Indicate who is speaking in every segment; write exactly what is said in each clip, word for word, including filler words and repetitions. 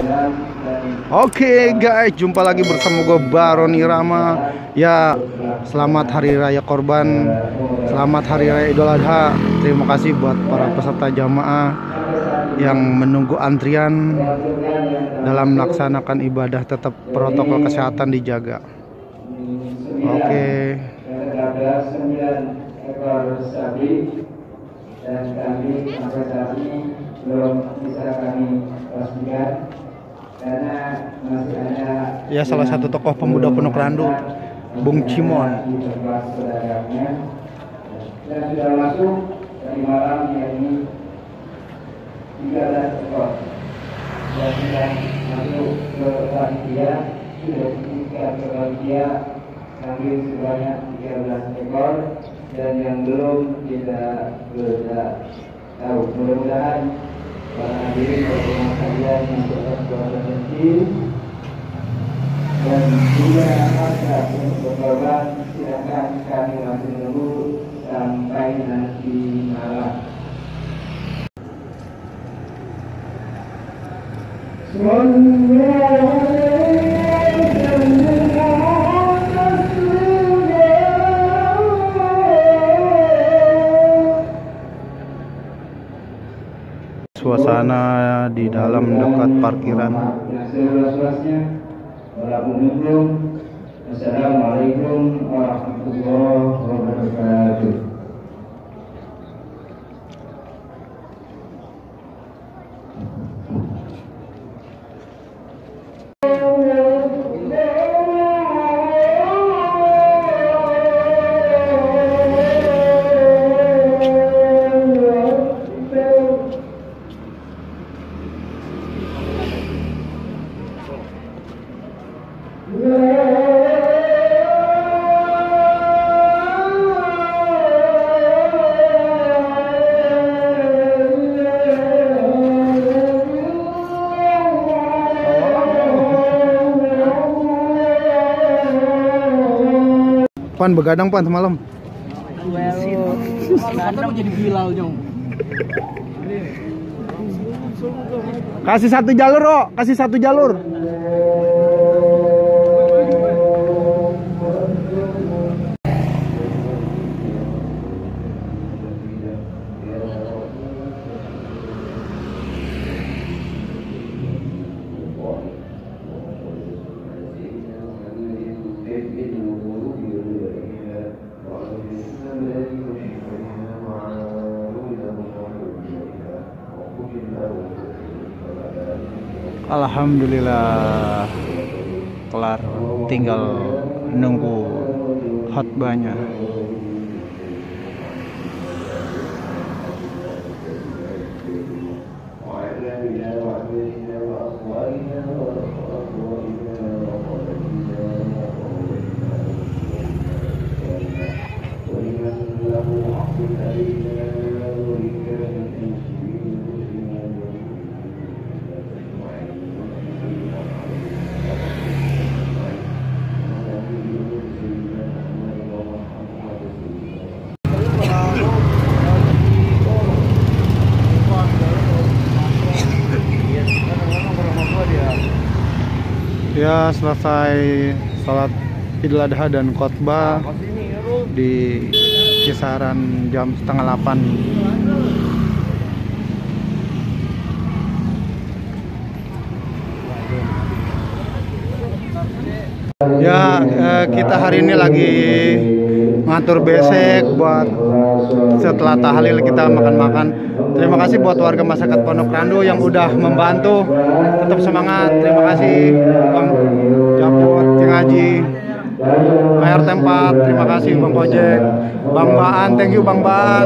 Speaker 1: Oke guys, jumpa lagi bersama gue Baron Irama. Ya, selamat Hari Raya Korban, selamat Hari Raya Idul Adha. Terima kasih buat para peserta jamaah yang menunggu antrian dalam melaksanakan ibadah. Tetap protokol kesehatan dijaga. Oke.
Speaker 2: Dan kami sampai saat ini belum bisa kami pastikan karena masih ada
Speaker 1: ya salah satu tokoh pemuda Pondok Randu, Bung Cimon.
Speaker 2: Dan sudah masuk dari malam yakni tiga belas ekor dan sudah masuk ke panitia, sudah tiga ke panitia kambing sebanyak tiga belas ekor. Dan yang belum kita sudah tahu, mudah-mudahan para hadirin bersama kalian masukkan kepada kecil dan juga masa untuk berkorban, silakan kami masih menunggu sampai nanti malam.
Speaker 1: Suasana di dalam dekat parkiran.
Speaker 2: Assalamualaikum warahmatullahi wabarakatuh.
Speaker 1: Pan begadang pan semalam.
Speaker 3: Kadang jadi Bilal dong.
Speaker 1: Kasih satu jalur, oh, kasih satu jalur. Alhamdulillah kelar, tinggal nunggu khotbahnya. Ya, selesai sholat Idul Adha dan khotbah di kisaran jam setengah delapan. Ya, eh, kita hari ini lagi ngatur besek buat setelah tahlil kita makan-makan. Terima kasih buat warga masyarakat Pondok Randu yang udah membantu. Tetap semangat. Terima kasih Bang Japot, Cing Haji, P R T empat. Terima kasih Bang Kojek, Bang Baan. Thank you Bang Baan.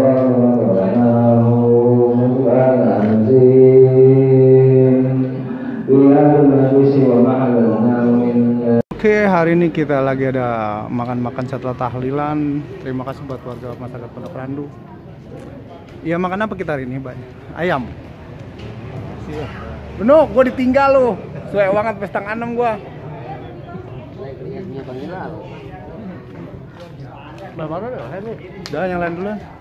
Speaker 1: Oke, hari ini kita lagi ada makan-makan setelah tahlilan. Terima kasih buat warga masyarakat Pondok Randu. Iya, makan apa kita hari ini, Pak? Ayam. Bener, gue ditinggal loh. Suwe banget pesta enam gue. Udah, yang lain dulu.